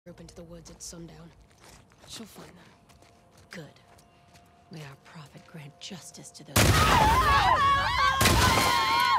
group into the woods at sundown. She'll find them. Good. May our prophet grant justice to those.